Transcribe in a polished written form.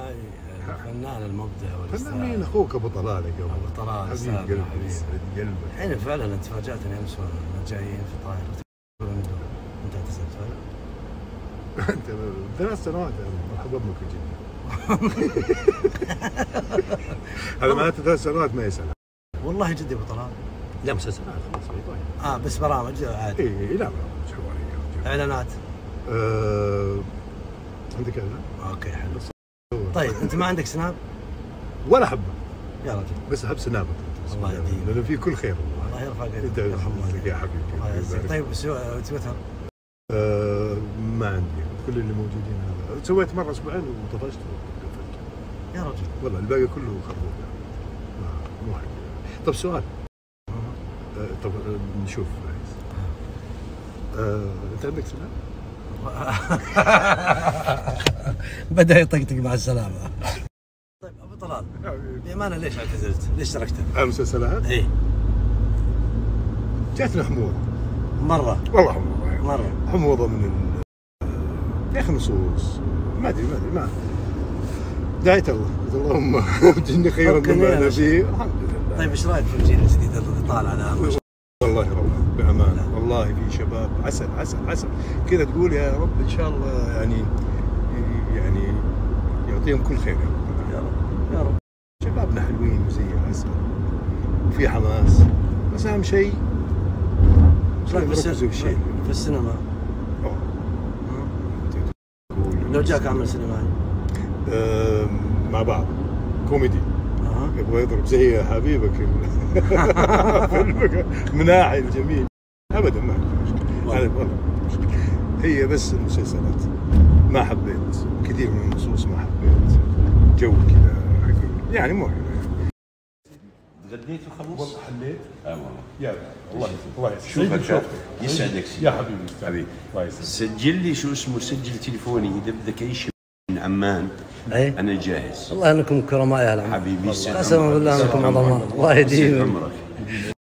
معي الفنان المبدع والاستاذ. فنان مين؟ اخوك ابو طلال. ابو طلال استاذ حبيب قلبي. الحين فعلا انت فاجاتني امس وانا جايين في الطائره انت اعتزلت فعلا؟ انت 3 سنوات مرحبا بك جدا. هذا معناته 3 سنوات ما يسال. والله جدي ابو طلال. لا مسلسلات خلاص. طيب بس برامج عادي. اي لا برامج حواريه. اعلانات. عندك اعلان؟ اوكي حلو. طيب انت ما عندك سناب؟ ولا حبه يا رجل. بس احب سنابك. الله يهديك. لانه في كل خير. الله يرفع قدرك. انت يرحم والديك يا حبيبي. الله يعزك. طيب تويتر؟ ما عندي. كل اللي موجودين هذا سويت مره اسبوعين وطفشت وقفلت. يا رجل. والله الباقي كله خربوط يعني. مو حق. طب سؤال. طب نشوف. انت عندك سناب؟ بدأ يطقطق مع السلامة. طيب ابو طلال بأمانة ليش اعتزلت؟ ليش تركته؟ المسلسلات؟ ايه جاتنا حموضة مرة. والله حموضة يعني. مرة حموضة من يا اخي نصوص ما ادري ما دعيت الله قلت اللهم ابدلني خيرا مما انا فيه الحمد لله. طيب ايش رايك في الجيل الجديد اللي طالع الان؟ والله روعة بأمانة. والله في شباب عسل عسل عسل كذا تقول يا رب ان شاء الله يعني يعطيهم كل خير يا رب يا رب. شبابنا حلوين وزي العسل وفي حماس بس اهم شيء ركزوا في السينما. لو جاك عمل سينمائي مع بعض كوميدي يبغى يضرب زي حبيبك مناعي الجميل ابدا ما عندي مشكله. والله هي بس المسلسلات ما حبيت كثير من النصوص ما حبيت جو كذا يعني مو غديت وخلص؟ والله حليت. والله يا الله يسعدك. يسعدك يا حبيبي حبيبي. سجل لي شو اسمه سجل تليفوني اذا بدك اي شيء من عمان. ايه انا جاهز. والله انكم كرماء يا العم. حبيبي قسما بالله انكم عظماء. الله يديم عمرك.